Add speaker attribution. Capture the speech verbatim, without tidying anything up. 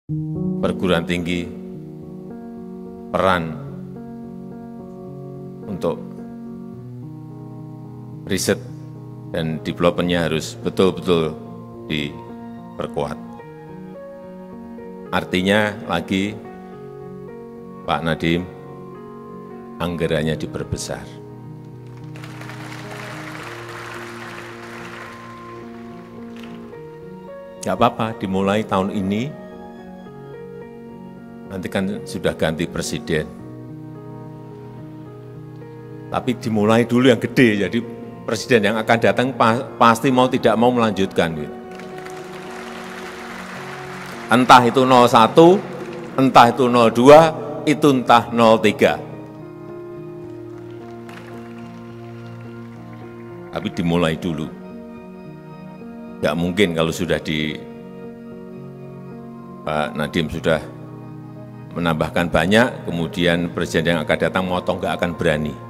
Speaker 1: perguruan tinggi peran untuk riset dan development-nya harus betul-betul diperkuat. Artinya lagi, Pak Nadiem, anggarannya diperbesar. Nggak apa-apa, dimulai tahun ini, nanti kan sudah ganti presiden. Tapi dimulai dulu yang gede, jadi presiden yang akan datang pasti mau tidak mau melanjutkan. Entah itu nol satu, entah itu nol dua, itu entah nol tiga. Tapi dimulai dulu. Nggak mungkin kalau sudah di Pak Nadiem sudah menambahkan banyak, kemudian presiden yang akan datang motong nggak akan berani.